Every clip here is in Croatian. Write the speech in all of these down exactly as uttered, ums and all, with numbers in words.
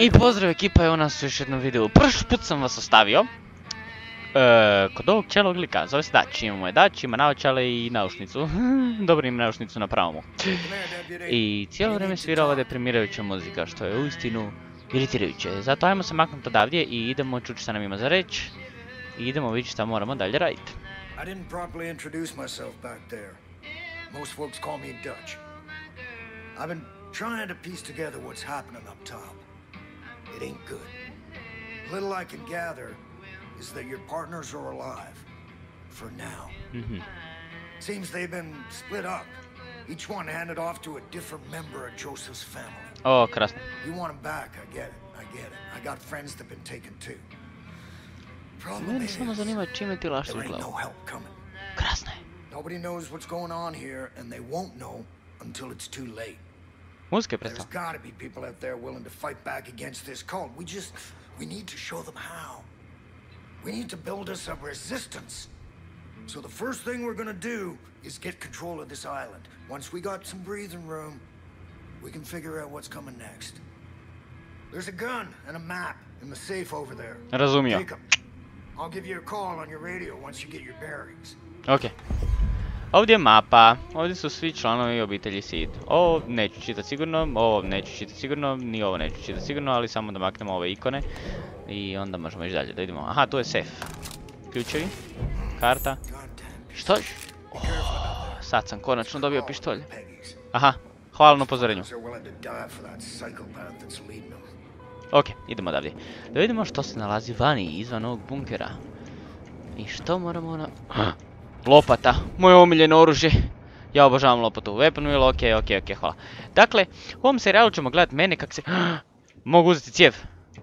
I pozdrav ekipa, evo nas u još jednom videu. Prošli put sam vas ostavio e, kod ovog čelog lika, zove se Dač. Imamo je Dač, ima naočale i naušnicu. Dobro, ima naušnicu na pravomu. I cijelo vrijeme svira ova deprimirajuća muzika, što je uistinu iritirajuće. Zato ajmo se maknuti odavdje i idemo čuti šta nam ima za reći. I idemo vidjeti šta moramo dalje raditi. I didn't properly introduce myself back there. Most folks call me Dutch. I've been trying to piece together what's happening up top. It ain't good. Little I can gather is that your partners are alive. For now. Mm-hmm. Seems they've been split up. Each one handed off to a different member of Joseph's family. O, krasno. You want them back, I get it. I get it. I got friends that've been taken too. Problem is, samo zanima čime ti laš there ain't glavu. no help coming. Krasno je. Nobody knows what's going on here, and they won't know until it's too late. Muzika je There's predstava. gotta be people out there willing to fight back against this cult. We just, we need to show them how. We need to build us a resistance. So the first thing we're gonna do is get control of this island. Once we got some breathing room, we can figure out what's coming next. There's a gun and a map in the safe over there. Razumio. Take 'em. I'll give you a call on your radio once you get your bearings. Ok. Ovdje je mapa, ovdje su svi članovi obitelji Seed. Ovo neću čitati sigurno, ovo neću čitati sigurno, ni ovo neću čitati sigurno, ali samo da maknemo ove ikone. I onda možemo ići dalje, da vidimo. Aha, tu je sef. Ključevi, karta, pištolj. Oh, sad sam konačno dobio pištolj. Aha, hvala na upozorenju. Ok, idemo odavdje. Da vidimo što se nalazi vani, izvan ovog bunkera. I što moramo na... Lopata, moje omiljeno oružje. Ja obožavam lopatu. Weapon wheel, ok, ok, ok, hvala. Dakle, u ovom serijalu ćemo gledat mene kak se... Mogu uzeti cijev.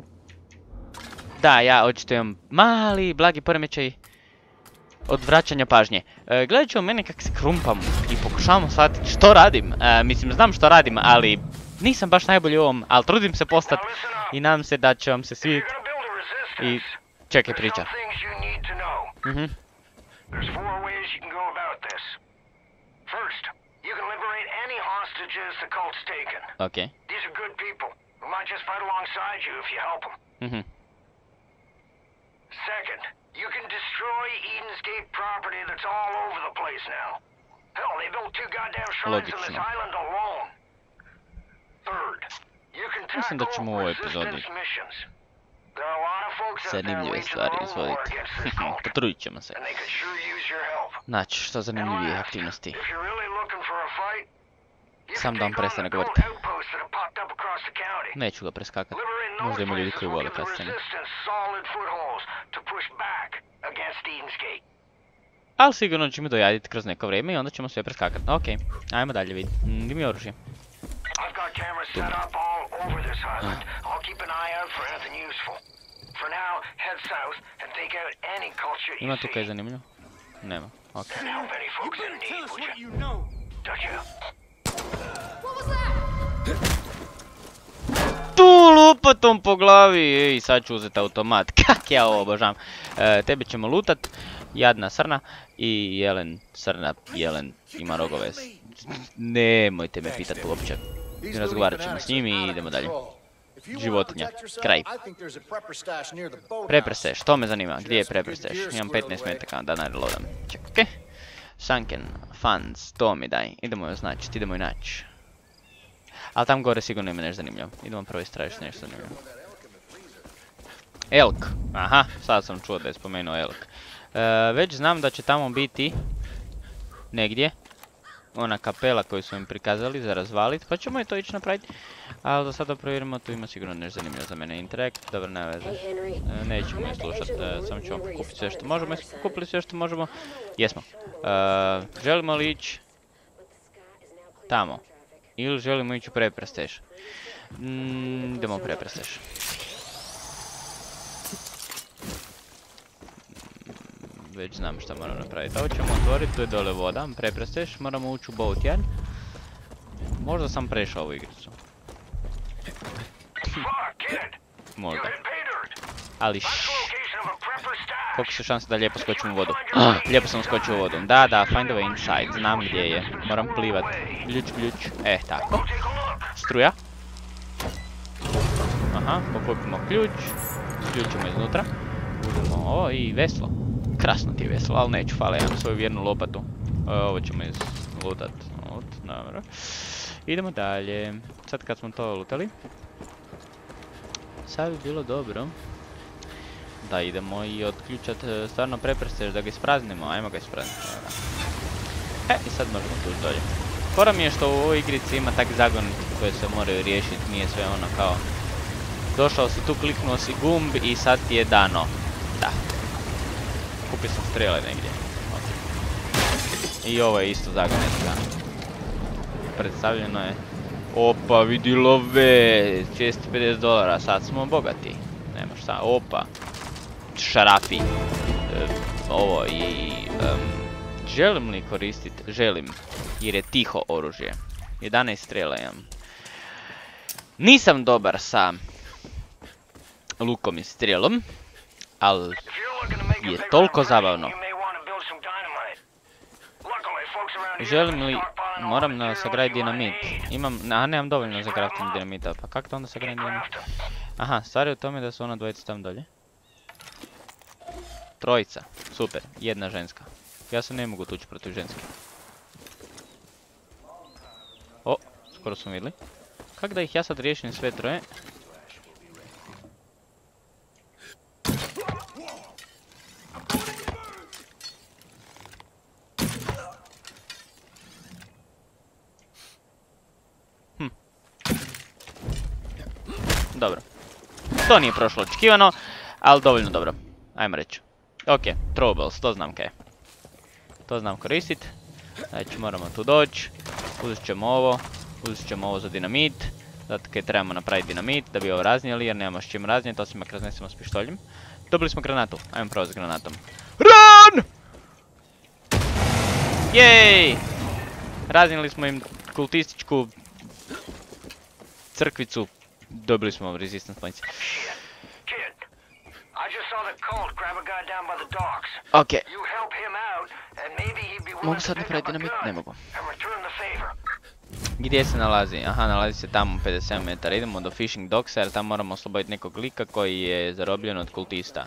Da, ja očito imam mali, blagi poremećaj od vraćanja pažnje. E, gledat ćemo mene kak se krumpam i pokušavam shvatiti što radim. E, mislim, znam što radim, ali nisam baš najbolji u ovom, ali trudim se postat i nadam se da će vam se svidjeti. I čekaj priča. Mhm. There's four ways you can go about this. First, you can liberate any hostages the cult's taken. Okay. These are good people who might just fight alongside you if you help them. Mhm. Second, you can destroy Eden's Gate property that's all over the place now. Hell, they built two goddamn shrines on this island alone. Third, you can Mislim da ćemo u ovoj tackle epizodi resistance missions. There are a lot of folks out there zanimljive waging stvari their own war izvoditi. against this cult. Potrudit ćemo se. And they could sure use your help. Znači, što zanimljivije aktivnosti. If you're really looking for a fight, you Sam can da vam take on prestane the cult govoriti. outposts that have popped up across the county. Neću ga preskakati. Liberating Možda those ima ljudi places koji will vole give the kascene. resistance solid footholds to push back against Eden's Gate. Ali sigurno ćemo dojaditi kroz neko vrijeme i onda ćemo sve preskakati. Ok, ajmo dalje vidjeti. Mm, Gdje mi je oružje? I've got cameras set up all over this island. I'll keep an eye out for anything useful. For now, head south and take out any culture you Ima tu kaj see. zanimljivo? Nema, ok. And help any folks in need, would you? Dutch you? Tu lupatom po glavi, ej, sad ću uzeti automat, kak ja ovo obožavam. E, tebe ćemo lutat, jadna srna i jelen, srna, jelen, ima rogove. Nemojte me pitati uopće. Razgovarat ćemo s njim i idemo dalje. Životinja, kraj. Prepresteš, to me zanima, gdje je prepresteš? Imam petnaest metaka da nareloadam. Čekaj, okej. Sunken, funds, to mi daj, idemo joj značiti, idemo joj naći. Ali tam gore sigurno ima nešto zanimljivo. Idemo prvo istražiti nešto zanimljivo. Elk. Aha, sad sam čuo da je spomenuo elk. E, već znam da će tamo biti negdje ona kapela koju su im prikazali za razvalit, pa ćemo i to ići napraviti. Ali do sada provjerimo, tu ima sigurno nešto zanimljivo za mene. Interact, dobro, ne veze. E, nećemo je slušat, e, samo ćemo kupiti sve što možemo. Jesmo kupili sve što možemo? Jesmo. E, želimo li ići tamo? Ili želimo ići u prepresteš? Mm, idemo u prepresteš. Već znam šta moram napraviti. Ovo ćemo otvoriti, tu je dole voda, prepresteš, moramo ući u boat yard. Možda sam prešao ovu igricu. Možda. Ali ššš. Koliko su šanse da lijepo skočim u vodu? Ah, lijepo sam skočio u vodu. Da, da, find a way inside. Znam gdje je. Moram plivat. Gljuč, gljuč. E, tako. Struja. Aha. Aha, pokupimo ključ. Ključimo iznutra. Uzmemo ovo i veslo. Krasno ti je veslo, ali neću, hvala, imam svoju vjernu lopatu. Ovo ćemo izlutat. Dobro. Idemo dalje. Sad kad smo to lutali. Sad bi bilo dobro da idemo i otključat stvarno preprste da ga ispraznimo. Ajmo ga isprazniti. E, i sad možemo tu dolje. Fora mi je što u ovoj igrici ima tak zagon koje se moraju riješiti, nije sve ono kao došao si tu, kliknuo si gumb i sad ti je dano. Da. Kupio sam strele negdje. I ovo je isto zagonetska. Predstavljeno je. Opa, vidi love, dvjesto pedeset dolara, sad smo bogati. Nemaš šta, opa. Šarafi. E, ovo i... Um, želim li koristiti? Želim. Jer je tiho oružje. jedanaest strela imam. Nisam dobar sa lukom i strelom, ali je toliko zabavno. Želim li... Moram na sagraditi dinamit. Imam... A, nemam dovoljno za crafting dinamita. Pa kako to onda sagraditi dinamit? Aha, stvar je u tome da su ona dvojica tam dolje. Trojica. Super. Jedna ženska. Ja se ne mogu tući protiv ženske. O, skoro smo vidjeli. Kako da ih ja sad riješim sve troje? Hm. Dobro. To nije prošlo očekivano, ali dovoljno dobro. Ajmo reći. Ok, troubles, to znam kaj je. To znam koristit. Znači moramo tu doći. Uzet ćemo ovo. Uzet ćemo ovo za dinamit. Zato kaj trebamo napraviti dinamit da bi ovo raznijeli jer nemamo s čim raznijeti osim ako raznesemo s pištoljem. Dobili smo granatu. Ajmo pravo s granatom. RUN! Jej! Raznijeli smo im kultističku crkvicu. Dobili smo resistance points. Ok. Mogu sad napraviti dinamit? Ne mogu. Gdje se nalazi? Aha, nalazi se tamo pedeset sedam metara. Idemo do fishing docksa jer tamo moramo osloboditi nekog lika koji je zarobljen od kultista.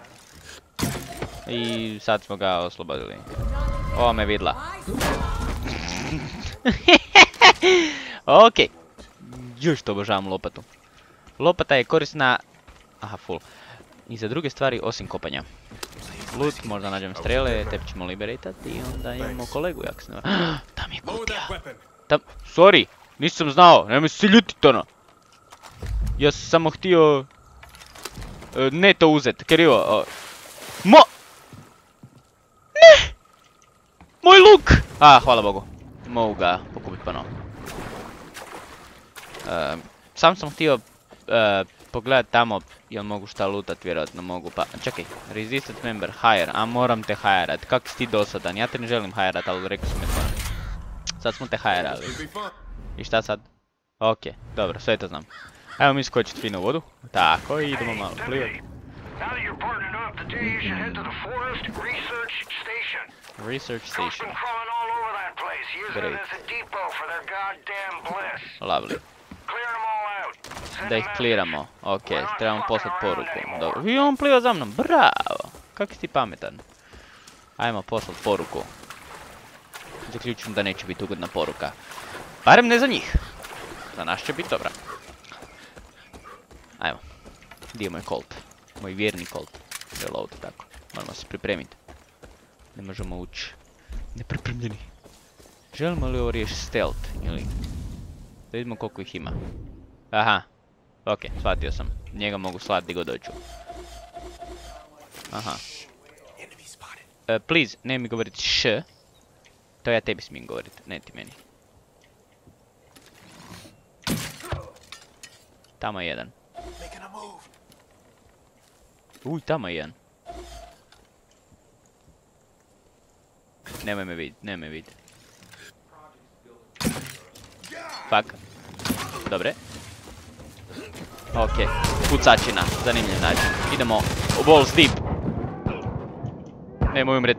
I sad smo ga oslobodili. Ova me vidla. Ok. Još to obožavam lopatu. Lopata je korisna... Aha, full. I za druge stvari osim kopanja. Loot, možda nađem strele, tep ćemo liberatati i onda imamo kolegu jak se ne... Tam je kutija. Tam... Sorry, nisam znao, nemoj se ljutit ono. Ja sam samo htio... Ne to uzet, krivo. Mo... Ne! Moj luk! A, hvala Bogu. Mogu ga pokupit ponovo. Sam sam htio pogledat tamo jel mogu šta lootat, vjerojatno mogu, pa čekaj, resistance member, hire, a moram te hirat, kak si ti dosadan, ja te ne želim hirat, ali rekao sam je to. Sad smo te hirali. I šta sad? Ok, dobro, sve to znam. Ajmo mi skočit fino u vodu, tako i idemo malo plivat. Research station. Great. Lovely. Da ih kliramo, ok, trebamo poslati poruku. Dobro, i on pliva za mnom, bravo! Kak si ti pametan? Ajmo poslati poruku. Zaključujem da neće biti ugodna poruka. Barem ne za njih. Za nas će biti dobra. Ajmo. Gdje je moj Colt? Moj vjerni Colt. Reload, tako. Moramo se pripremiti. Ne možemo ući nepripremljeni. Želimo li ovo riješiti stealth ili... Da vidimo koliko ih ima. Aha. Ok, shvatio sam. Njega mogu slati gdje god doću. Aha. Uh, please, ne mi govoriti š. To ja tebi smijem govoriti, ne ti meni. Tamo je jedan. Uj, tamo je jedan. Nemoj me vidjeti, nemoj me vidjeti. Fuck. Dobre. Ok, pucačina, zanimljiv način. Idemo u balls deep. Nemoj umret.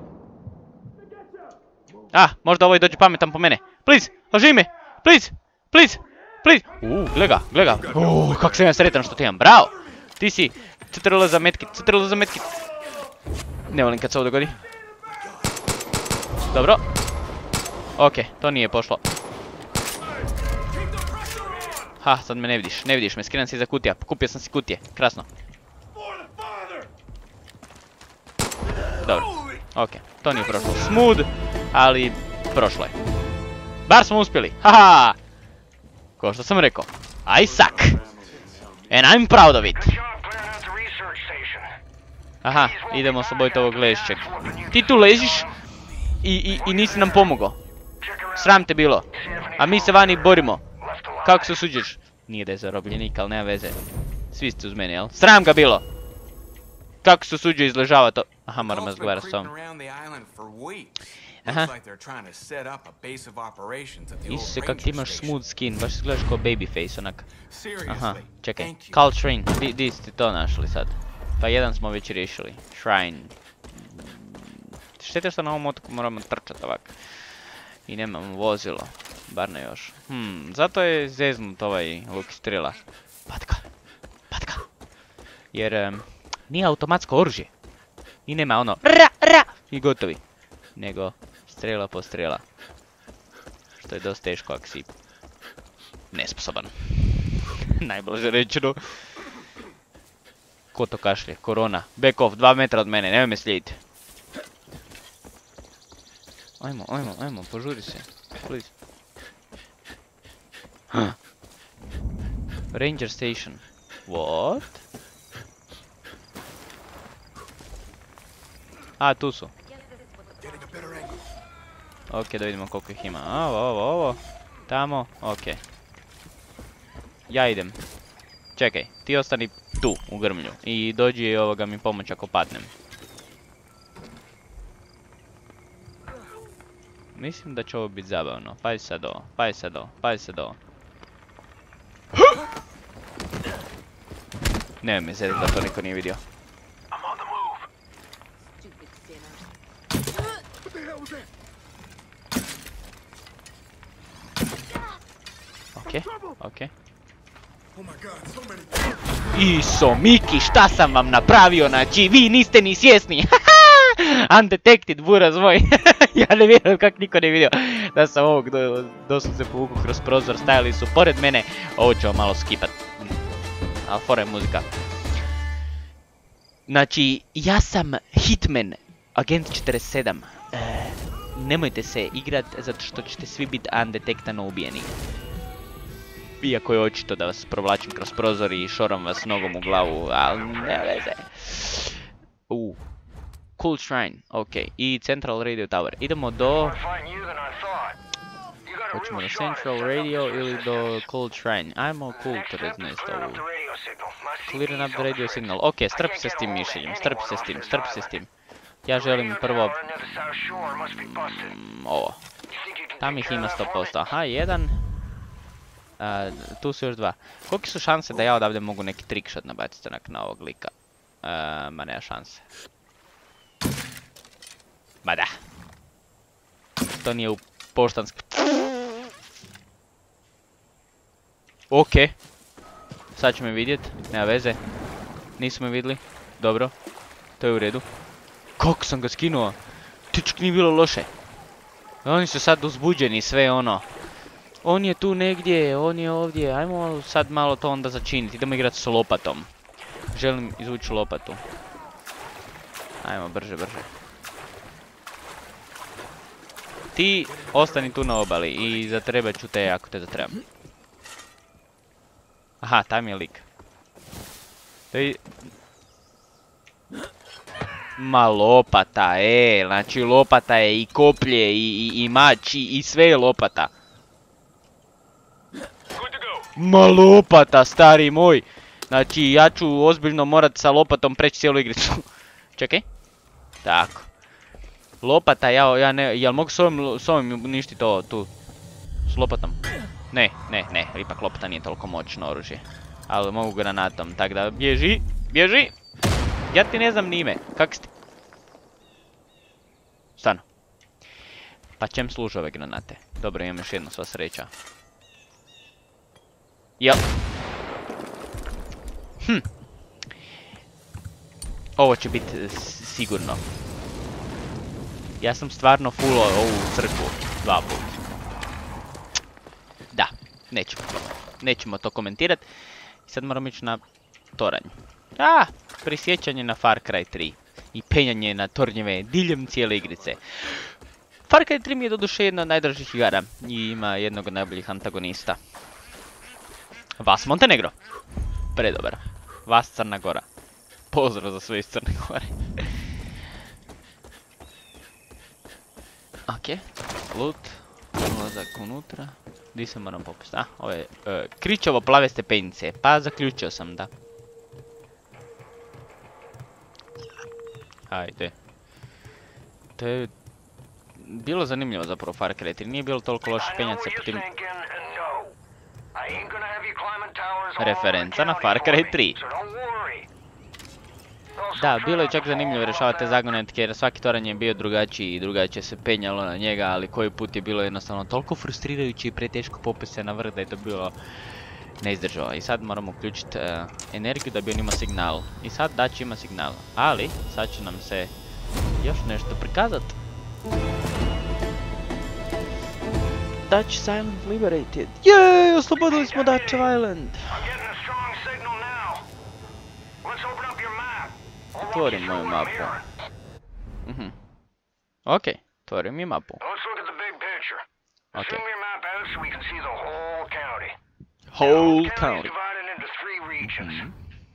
Ah, možda ovaj dođe pametan po mene. Please, oživi me, please, please. please! Uuu, gle ga, gle ga. Uuu, kak sam ja sretan što ti imam, bravo! Ti si C T R L za medkit, C T R L za medkit. Ne volim kad se ovo dogodi. Dobro. Okej, to nije pošlo. Ha, sad me ne vidiš, ne vidiš me, skrivam se iza kutija, kupio sam si kutije, krasno. Dobro, okej, to nije prošlo smooth, ali prošlo je. Bar smo uspjeli, haha! Ko što sam rekao, I suck! And I'm proud of it! Aha, idemo osloboditi ovog ležićeg. Ti tu ležiš i, i, i nisi nam pomogao. Sram te bilo. A mi se vani borimo. Kako se usuđuješ? Nije da je zarobljenik, ali nema veze. Svi ste uz mene, jel? Sram ga bilo! Kako se usuđuje izležava to? Aha, moram razgovarati s ovom. Aha. Isuse, kak ti imaš smooth skin, baš izgledaš kao babyface onak. Aha, čekaj. Caltrain, di, di ste to našli sad? Pa jedan smo već riješili. Shrine. Štete što na ovom otoku moramo trčati ovak. I nemamo vozilo. Bar ne još. Hmm, zato je zeznut ovaj luk i strela. Patka. Patka. Jer um, nije automatsko oružje. I nema ono ra, ra i gotovi. Nego strela po strela. Što je dosta teško ako si nesposoban. Najblaže rečeno. Ko to kašlje? Korona. Back off, dva metra od mene, nemoj me slijediti. Ajmo, ajmo, ajmo, požuri se. Please. Huh. Ranger station. What? A, tu su. Ok, da vidimo koliko ih ima. Ovo, ovo, ovo. Tamo, ok. Ja idem. Čekaj, ti ostani tu, u grmlju. I dođi ovoga mi pomoć ako padnem. Mislim da će ovo biti zabavno. Pazi sad ovo, pazi sad ovo, pazi sad ovo. Nemoj me zezati da to niko nije vidio. Okej, okej. Iso, Miki, šta sam vam napravio, znači vi niste ni svjesni. Undetected, buraz moj. Ja ne vjerujem kak niko ne vidio da sam ovog do, doslovno se povukao kroz prozor, stajali su pored mene. Ovo ćemo malo skipat. Ali fora je muzika. Znači, ja sam Hitman, agent četrdeset sedam. E, nemojte se igrat zato što ćete svi biti undetectano ubijeni. Iako je očito da vas provlačim kroz prozor i šoram vas nogom u glavu, ali ne veze. Uuu. Cool Shrine, ok. I Central Radio Tower. Idemo do... Hoćemo do Central Radio ili do Cold Shrine. Ajmo Cold nest ovu. Clearing up the radio signal. Ok, strpi se s tim mišljenjem, strpi se s tim, strpi se s tim. Ja želim prvo... Mm, ovo. Tam ih ima sto posto. Aha, jedan. Uh, tu su još dva. Koliki su šanse da ja odavde mogu neki trickshot nabaciti onak na ovog lika? Uh, ma nema šanse. Ma da. To nije u poštanski. Okej. Sad će me vidjet, nema veze. Nisu me vidjeli. Dobro. To je u redu. Kako sam ga skinuo? Tičk nije bilo loše. Oni su sad uzbuđeni, sve ono. On je tu negdje, on je ovdje. Ajmo sad malo to onda začiniti. Idemo igrati s lopatom. Želim izvući lopatu. Ajmo, brže, brže. Ti ostani tu na obali i zatrebat ću te ako te zatrebam. Aha, tam je lik. Ma lopata, e, znači lopata je i koplje i, i, i mač i, i sve je lopata. Ma lopata, stari moj. Znači ja ću ozbiljno morat sa lopatom preći cijelu igricu. Čekaj. Tako. Lopata, ja, ja ne, jel mogu s ovim, s ovim uništiti ovo tu? S lopatom? Ne, ne, ne, ipak lopata nije toliko moćno oružje. Ali mogu granatom, tak da bježi, bježi! Ja ti ne znam ni ime, kak si ti? Stano. Pa čem služe ove granate? Dobro, imam još jednu, sva sreća. Jel. Hm. Ovo će biti sigurno. Ja sam stvarno fullo ovu crkvu dva puta. Da, nećemo. Nećemo to komentirati. Sad moramo ići na toranj. A, prisjećanje na Far Cry tri. I penjanje na tornjeve diljem cijele igrice. Far Cry tri mi je doduše jedna od najdražih igara. I ima jednog od najboljih antagonista. Vas Montenegro. Predobar. Vas Crna Gora. Pozdrav za sve iz Crne Gore. Ok. Loot. Ulazak unutra. Di se moram popustiti? A, ovo je uh, kričavo plave stepenice. Pa zaključio sam da. Hajde. To je bilo zanimljivo zapravo Far Cry tri. Nije bilo toliko loše penjati se po tim... Referenca na Far Cry tri. Da, bilo je čak zanimljivo rješavati te zagonetke jer svaki toranj je bio drugačiji i drugačije se penjalo na njega, ali koji put je bilo jednostavno toliko frustrirajuće i preteško popeti se na vrh da je to bilo neizdržava. I sad moramo uključiti uh, energiju da bi on imao signal. I sad Dutch ima signal, ali sad će nam se još nešto prikazati. Dutch Island liberated. Jej, oslobodili smo Dutch Island. Otvorim moju mapu. Mhm. Ok, otvorim mi mapu. Ok. Whole county. Mhm.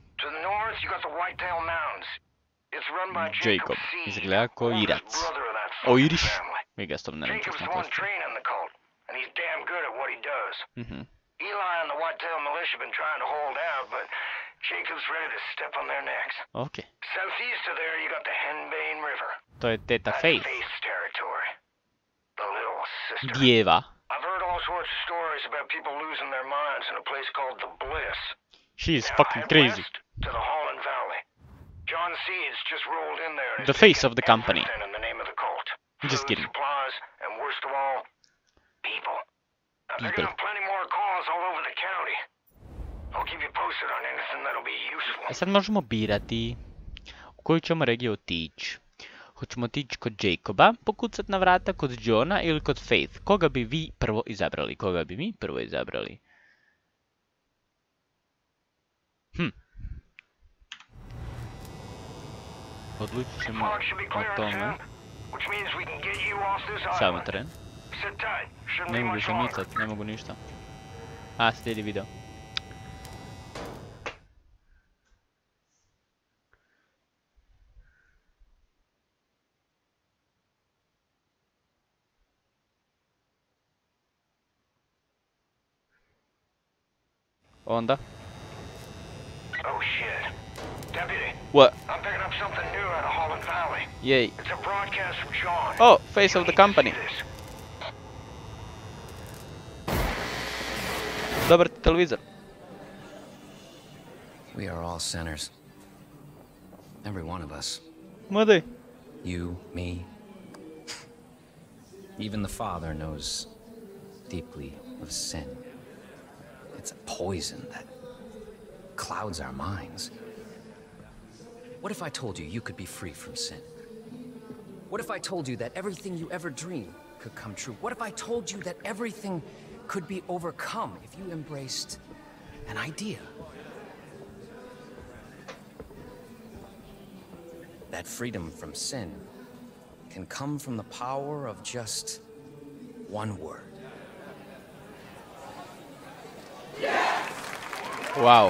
Jacob izgleda ko Irac. O, Iriš. Mi ga stop ne nam čuš na kostu. Mhm. Eli and the Whitetail Militia have been trying to hold out, but Jacob's ready to step on their necks. Ok. Southeast of there, you got the Henbane River. To je teta Faith. Faith's territory. The little sister. Djeva. I've heard all sorts of stories about people losing their minds in a place called the Bliss. She is Now, fucking head crazy. west to the Holland Valley. John Seeds just rolled in there. and The is face taking of the company. everything in the name of the cult. Just Food, kidding. supplies, and worst of all, people. Now, they're People. gonna have plenty more calls all over the county. I'll keep you posted on anything that'll be useful. E sad možemo birati u koju ćemo regiju otići. Hoćemo otići kod Jacoba, pokucat na vrata kod Johna ili kod Faith. Koga bi vi prvo izabrali? Koga bi mi prvo izabrali? Hm. Odlučit ćemo o tome. Samo tren. Ne mogu se micat, ne mogu ništa. A, slijedi video. Onda? Oh shit. Deputy. What? I'm picking up something new out of Holland Valley. Yay. It's a broadcast from John. Oh, face You of the need to company. see this. Dobar televizor. We are all sinners. Every one of us. Mladej. You, me. Even the Father knows deeply of sin. It's a poison that clouds our minds. What if I told you you could be free from sin? What if I told you that everything you ever dreamed could come true? What if I told you that everything could be overcome if you embraced an idea? That freedom from sin can come from the power of just one word. Wow.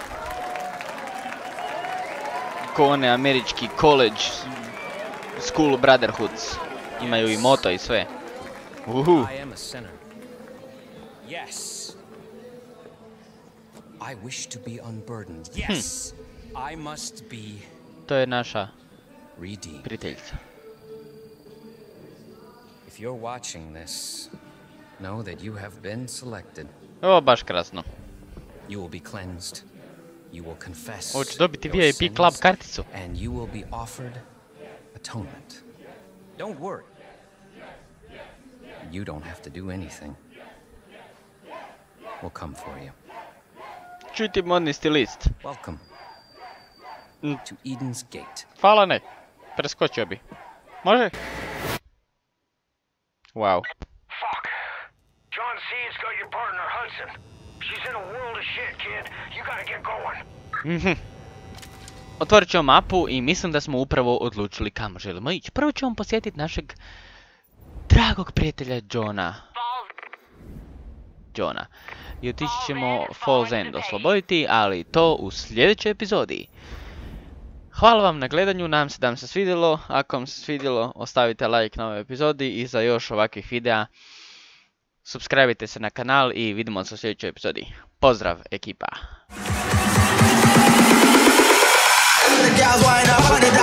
Ko one američki college school brotherhoods. Imaju i moto i sve. Uhu. I am a sinner. Yes. I wish to be unburdened. Yes. I must be To je naša redeemed. prijateljica. If you're watching this, know that you have been selected. Ovo baš krasno. You will be cleansed. You will confess Ovo će dobiti your V I P sins, club karticu. and you will be offered atonement. Don't worry. You don't have to do anything. We'll come for you. Čuti modnisti list. Welcome Mm. to Eden's Gate. Hvala ne. Preskočio bi. Može? Wow. Fuck. John C's got your partner, Hudson. She's in a world of shit, kid. You gotta get going. Mhm. Otvorit ćemo mapu i mislim da smo upravo odlučili kamo želimo ići. Prvo ćemo posjetiti našeg dragog prijatelja Johna. Johna. I otići ćemo Falls End osloboditi, ali to u sljedećoj epizodi. Hvala vam na gledanju, nadam se da vam se svidjelo. Ako vam se svidjelo, ostavite like na ovoj epizodi i za još ovakvih videa subscribeite se na kanal i vidimo se u sljedećoj epizodi. Pozdrav ekipa! The gals wind up on the